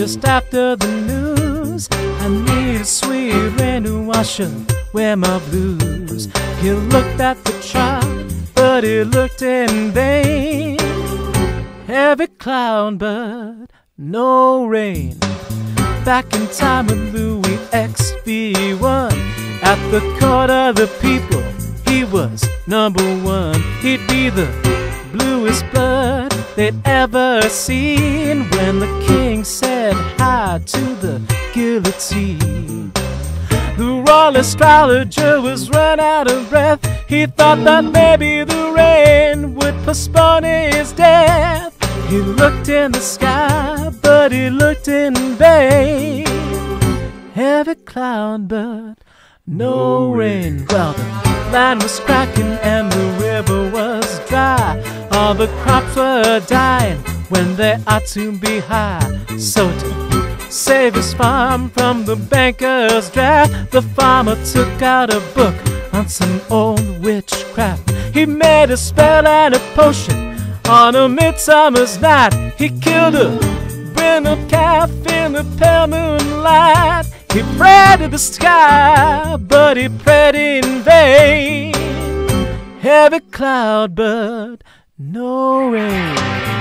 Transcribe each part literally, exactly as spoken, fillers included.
just after the news. I need a sweet rain to wash away my blues. He looked at the chart, but he looked in vain. Heavy cloud, but no rain. Back in time with Louis X V one, at the court of the people, he was number one. He'd be the bluest blood they'd ever seen when the king said hi to the guillotine. The royal astrologer was run out of breath. He thought that maybe the rain would postpone his death. He looked in the sky, but he looked in vain. Heavy cloud, but no rain. Well, the land was cracking and the river was dry. All the crops were dying when they ought to be high. So to save his farm from the banker's draft, the farmer took out a book on some old witchcraft. He made a spell and a potion on a midsummer's night. He killed a brindled calf in the pale moonlight. He prayed to the sky, but he prayed in vain. Heavy cloud, but no rain.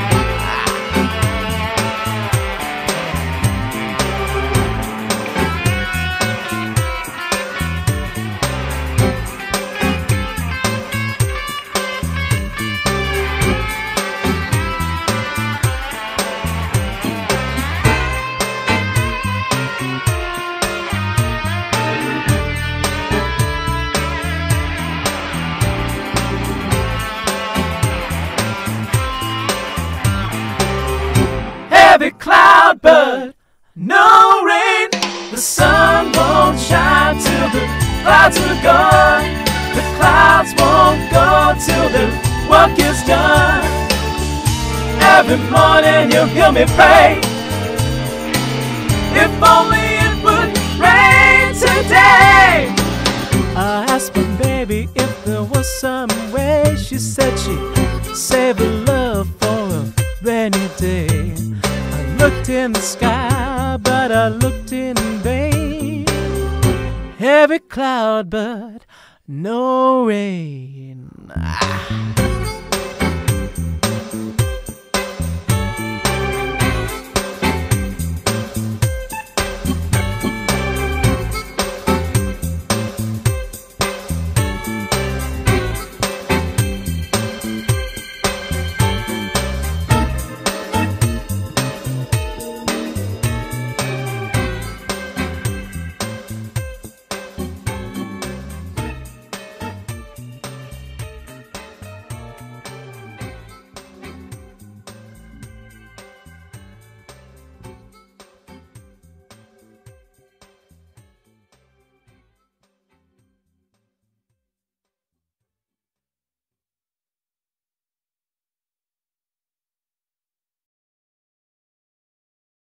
Heavy cloud, but no rain. The sun won't shine till the clouds are gone. The clouds won't go till the work is done. Every morning you'll hear me pray, if only it would rain today. I asked my baby if there was some way. She said she'd save her love for a rainy day. I looked in the sky, but I looked in vain. Heavy cloud, but no rain. Ah.